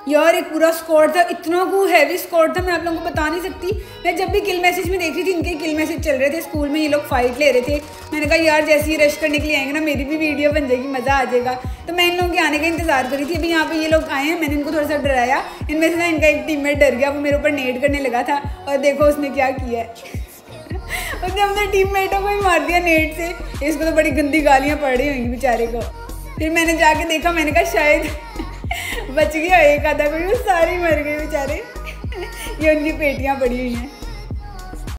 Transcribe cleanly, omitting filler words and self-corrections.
यार एक पूरा स्क्वाड था, इतना को हैवी स्क्वाड था, मैं आप लोगों को बता नहीं सकती। मैं जब भी किल मैसेज में देख रही थी, इनके किल मैसेज चल रहे थे स्कूल में, ये लोग फाइट ले रहे थे। मैंने कहा यार जैसे ही रश करने के लिए आएंगे ना, मेरी भी वीडियो बन जाएगी, मज़ा आ जाएगा। तो मैं इन लोगों के आने का इंतजार करी थी। अभी यहाँ पे ये लोग आए हैं, मैंने इनको थोड़ा सा डराया। इनमें से ना इनका एक टीममेट डर गया, वो मेरे ऊपर नेट करने लगा था, और देखो उसने क्या किया है। उसने अपने टीममेटों को ही मार दिया नेट से। इसको तो बड़ी गंदी गालियाँ पड़ रही होंगी बेचारे को। फिर मैंने जाके देखा, मैंने कहा शायद बच गया एक आधा, कोई वो सारे मर गए बेचारे। ये उनकी पेटियाँ पड़ी हुई हैं।